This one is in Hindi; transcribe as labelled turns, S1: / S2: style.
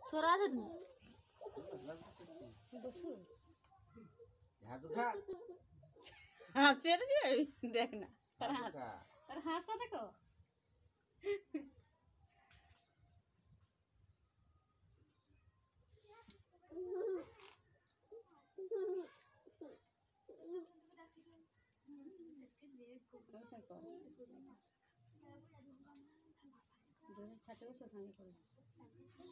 S1: সরা আছে হাসছে দেখ না তার হাসটা দেখো ছাতে বসে ওখানে করে